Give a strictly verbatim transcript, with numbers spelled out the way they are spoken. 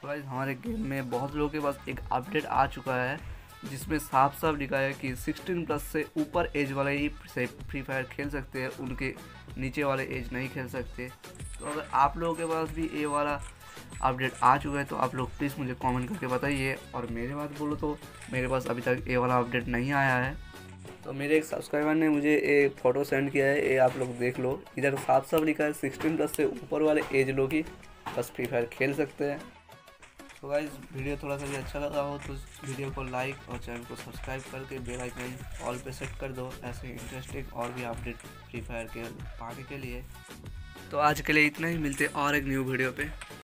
तो गाइस हमारे गेम में बहुत लोगों के पास एक अपडेट आ चुका है जिसमें साफ साफ लिखा है कि सोलह प्लस से ऊपर एज वाले ही फ्री फायर खेल सकते हैं, उनके नीचे वाले एज नहीं खेल सकते। तो अगर आप लोगों के पास भी ये वाला अपडेट आ चुका है तो आप लोग प्लीज़ मुझे कमेंट करके बताइए। और मेरे बात बोलो तो मेरे पास अभी तक ये वाला अपडेट नहीं आया है। तो मेरे एक सब्सक्राइबर ने मुझे एक फ़ोटो सेंड किया है, ये आप लोग देख लो। इधर साफ साफ लिखा है सोलह प्लस से ऊपर वाले एज लोग ही बस फ्री फायर खेल सकते हैं। तो गाइस वीडियो थोड़ा सा भी अच्छा लगा हो तो वीडियो को लाइक और चैनल को सब्सक्राइब करके बेल आइकन ऑल पे सेट कर दो, ऐसे इंटरेस्टिंग और भी अपडेट फ्री फायर के पाने के लिए। तो आज के लिए इतना ही, मिलते और एक न्यू वीडियो पे।